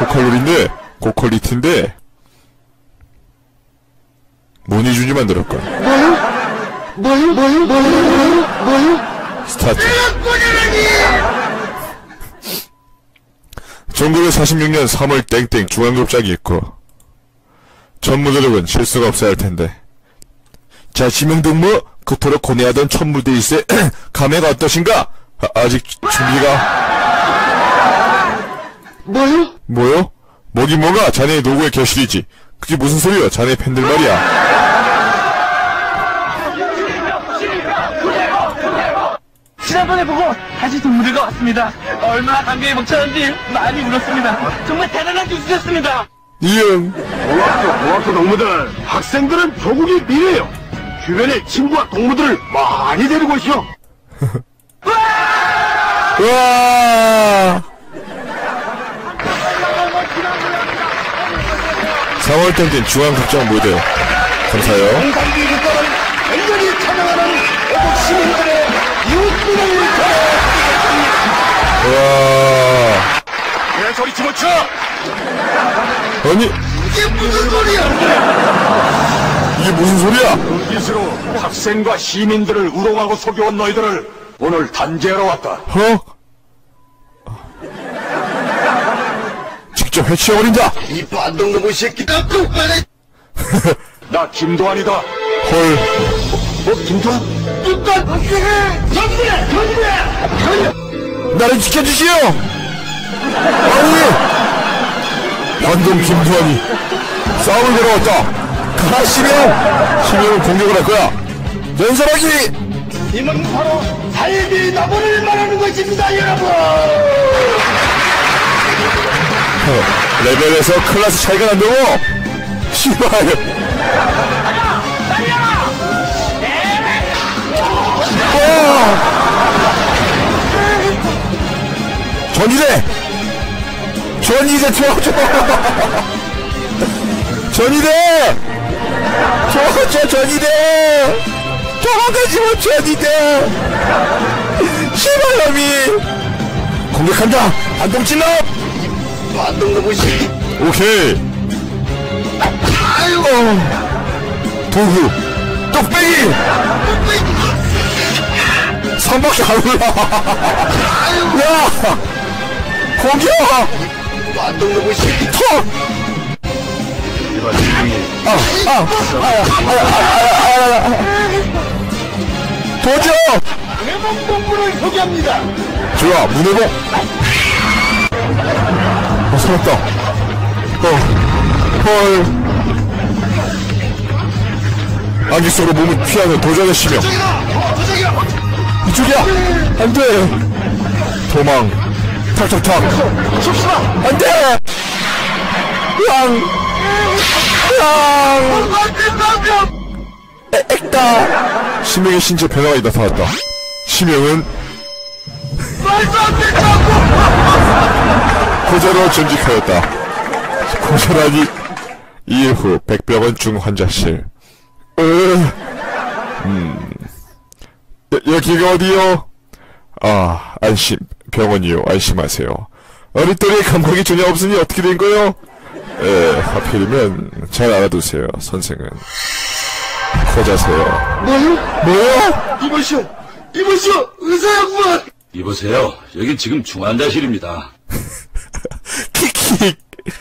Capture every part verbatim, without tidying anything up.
고칼로리인데 고퀄리티인데 모니준이 만들었건. 뭐요? 뭐요? 뭐요? 뭐요? 뭐요? 스타트. 천구백사십육 년 삼월 땡땡 중앙급작이 있고 천무대력은 실수가 없어야 할 텐데. 자, 지명동무 그토록 고뇌하던 천무대일세 감회가 어떠신가? 아, 아직 준비가. 뭐요? 뭐요? 뭐긴 뭐가 자네의 노고의 결실이지. 그게 무슨 소리야? 자네 팬들 말이야. 지난번에 보고 다시 동무대가 왔습니다. 얼마나 감격에 벅차는지 많이 울었습니다. 정말 대단한 교수셨습니다. 이응. 고학교 고학교 동무들, 학생들은 조국의 미래요. 주변에 친구와 동무들을 많이 데리고 오시오. 와. 삼월 땡땡 중앙극장 무대 감사해요. 공산주의 국가를 완전히 찬양하는 애국 시민들의 이웃들을 와. 내 소리 집어쳐! 아니 이게 무슨 소리야! 이게 무슨 소리야? 눈빛으로 학생과 시민들을 우롱하고 속여온 너희들을 오늘 단죄하러 왔다. 어? 직접 해치워버린다. 이 반동놈의 새끼다. 똑바로. 나 김도환이다. 헐. 어, 김도환? 똑바로 박수해! 전부해! 전부해! 나를 지켜주시오. 아니 반동 김두환이 싸움을 걸어왔다. 가 시명. 시명은 공격을 할 거야. 연설하기. 이는 바로 삶이 나무를 말하는 것입니다, 여러분! 어, 레벨에서 클래스 차이가 난다고? 씨발. 와. 전이대. 전이대 도와줘. 전이대. 도와줘 전이대. 도망가지 마 전이대. 씨발놈이. 공격한다. 반동 찔러. 반동놈의 새끼! 오케이. 아유! 어. 도구. 뚝배기. 삼박자 안 올라. 야! 공격! 반동놈의 새끼! 턱! 이봐, 지금이 아, 아, 아, 아, 아, 아, 아. 도저! 회복 동부를 소개합니다! 좋아, 문해복. 어, 살았다. 어, 헐. 안기 속으로 몸을 피하는 도전의 심령. 이쪽이야! 안 돼! 도망. 탁탁탁. 안 돼! 으앙! 으앙! 에, 액다! 심령의 신체 변화가 나타났다. 심령은 고자로 전직하였다. 고자라니. 이후 백병원 중환자실. 으, 음, 여, 여기가 어디요? 아, 안심 병원이요. 안심하세요. 어릿돌이에 감각이 전혀 없으니 어떻게 된 거요? 에, 하필이면 잘 알아두세요. 선생은 고자세요. 뭐요? 뭐요? 이보시오! 이보시오! 의사 양반! 이보세요. 여긴 지금 중환자실입니다. 킥킥.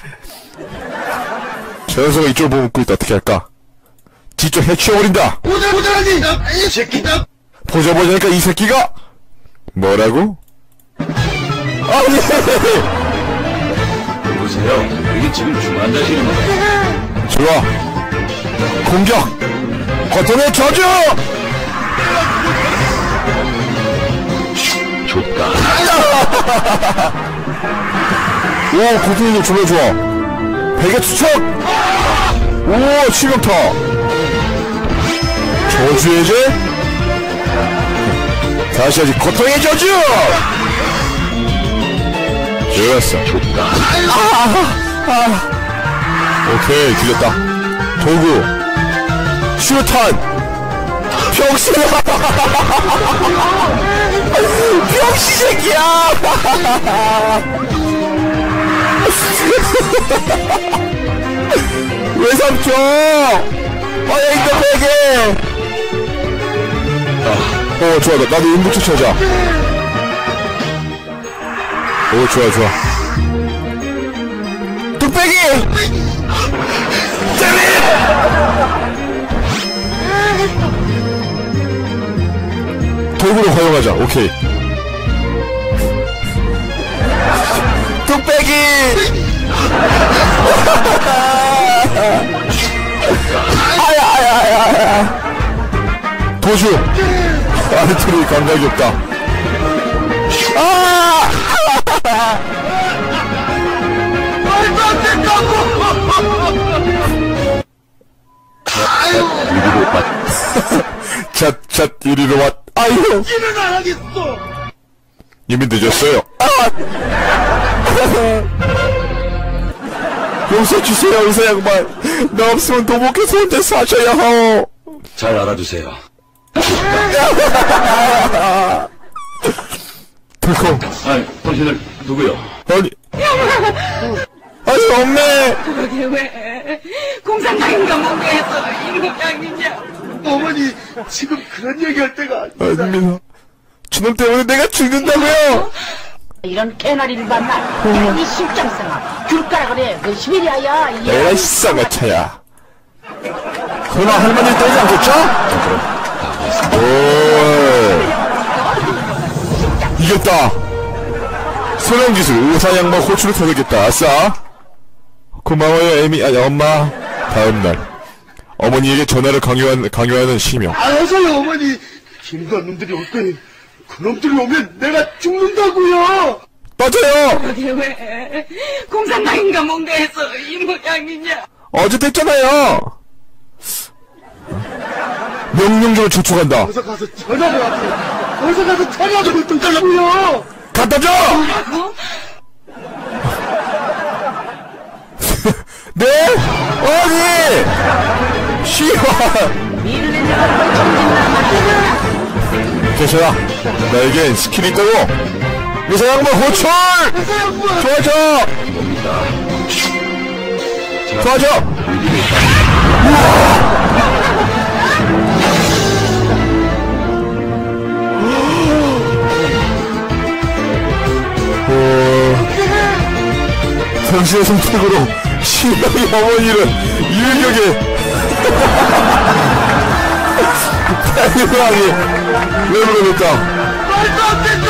저 녀석은 이쪽을 보고 웃고 있다. 어떻게 할까? 직접 해치워버린다. 보자, 보자라니! 이 새끼! 보자 보자니까 이 새끼가 뭐라고? 아니. 이보세요. 여긴 지금 중환자실입니다. 좋아. 공격. 거점의 저주. 좋다. 오, 고통이도 졸라 좋아. 베개 투척. 오, 치명타. 저주의 제. 다시 하지. 고통의 저주. 좋았어. 좋다. 아, 아. 오케이, 뒤졌다. 도구. 슈탄. 병신. 병신 새끼야. 왜 삼켜? 아야 이거 베개. 어 좋아 나도 음부터 찾아. 오 좋아 좋아. 뚝배기. 도구로 활용하자. 오케이. 뚝배기. 아야 아야 아야 아야. 도주. 아르트리 감각이 없다. 아! 말도 안 된다고! 잣, 잣, 이리로 왔, 아유! 일은 안 하겠어! 이미 늦었어요. 아! 용서주세요, 의사 양반. 나 없으면 도목에서 혼자 사셔야 하오. 잘 알아두세요. 덜컹. 아니, 당신들 누구요? 아니. 아니, 엄매! 그러게 왜 공산당인가 뭔가 해서 이 모양이냐. 어머니, 지금 그런 얘기할 때가 아니야. 아닙니다. 저놈 때문에 내가 죽는다고요! 이런 개나리를 만나. 야, 이 실장생아 귤가라 그래. 그 시베리아야. 이 에라이 쌍화차야. 설마 할머니 때리지 않겠죠? 오 이겼다. 소령기술 의사양마 호출을 터득했다. 아싸. 고마워요 에미. 아니 엄마. 다음날 어머니에게 전화를 강요한, 강요하는 심형. 알아서요, 어머니. 김관 놈들이 올 때, 그놈들이 오면 내가 죽는다고요! 맞아요. 그러게 왜 공산당인가 뭔가 해서 이 모양이냐. 어제 됐잖아요. 명령적으로 조촉한다. 어서 가서 전화를 하세요. 어서 가서 전화를 좀 달라고요! 갖다 줘. 뭐라고? 네? 어디? 시원. 이를 내려가 정진나 말이야. 괜찮아. 나에겐 스킬이 있다고. 의사양반 호출. 도와줘. 도와줘. 오, 당신의 선택으로 신랑의 어머니는 일격에 태양이 왜 그러니까 말도 안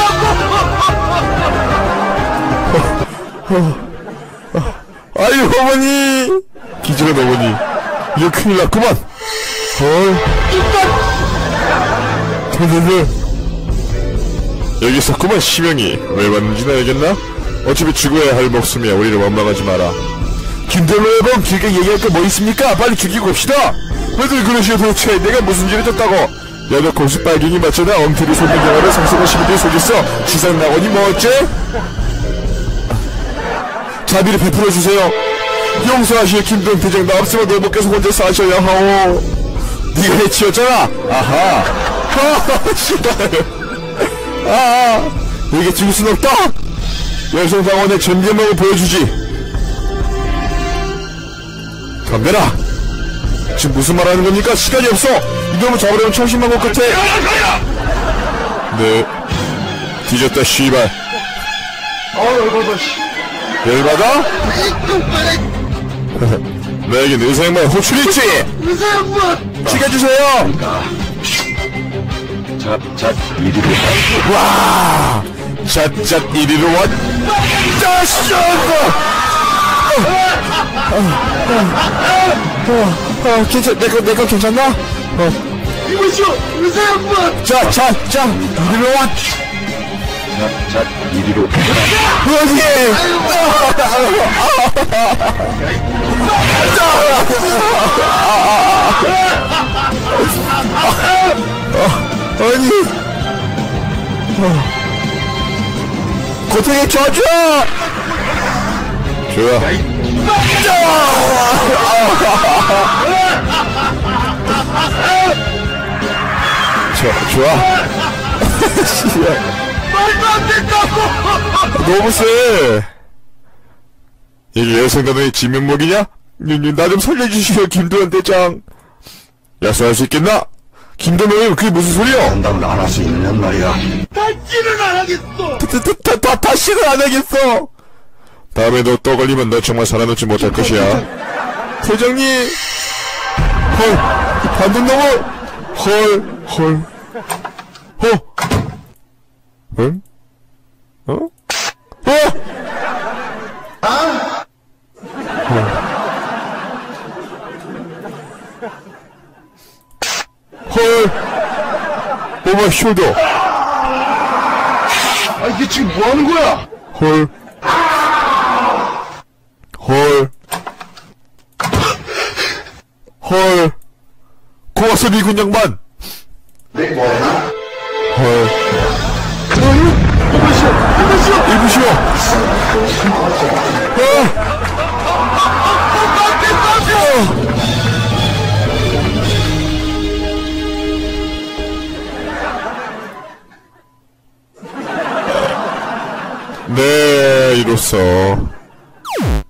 된다고! 아유 어머니 기절한 어머니 이거 큰일 났구만. 헐 됐는데 여기 있었구만. 심형이 왜 왔는지는 알겠나? 어차피 죽어야 할 목숨이야. 우리를 원망하지 마라. 김대로의 범 길게 얘기할 거 뭐 있습니까? 빨리 죽이고 갑시다. 왜들 그러시오 도대체. 내가 무슨 죄를 졌다고. 야너 고수 빨갱이 맞잖아. 엉터리 손님 경화를 성스러운 시민들이 속였어. 지상 낙원이 뭐 어째? 자비를 베풀어주세요. 용서하시오 김동대장. 나 없으면 너목께서 혼자 사셔야 하오. 네가 해치웠잖아. 아하. 하하 씨발. 아, 이게 죽을 순 없다. 열성상원의 전면목을 보여주지. 덤벼라. 지금 무슨 말하는 겁니까? 시간이 없어. 이놈을 잡으려면 천신만 것 같아. 네. 뒤졌다 씨발. 어우, 열받아, 씨. 열받아? 나에겐 의사양반 호출이 있지. 의사 양반! 죽여주세요. 자, 자, 이리로. 와! 잣잣 이리로 왔. 짜쇼! 어, 괜찮, 내거, 내거 괜찮나? 어, 이보시오! 의사 양반! 자, 자, 자, 이리로 왔. 자, 자, 이리로. 어디? 아니, 고통에 져줘! 좋아. 저, 좋아. 씨야. 말도 안 된다고! 너무 세. 이게 예상가능의 지명목이냐? 나 좀 살려주시오, 김도현 대장. 약속할 수 있겠나? 김도현은 그게 무슨 소리야? 장담을 안 할 수 있느냐 말이야. 다시는 안 하겠어. 다, 다, 다, 다, 다시는 안 하겠어! 다음에 너 또 걸리면 너 정말 살아남지 못할 것이야. 대장님! 헐! 반동 넘어! 헐! 헐! 어? 응? 어? 어? 아! 헐! 오마 숄더! 아, 이게 지금 뭐 하는 거야? 헐. 헐. 헐. 고맙소, 미군 양반! 네, 뭐하나? 헐. 이보시오! 이보시오! 일부시오! 네, 이로써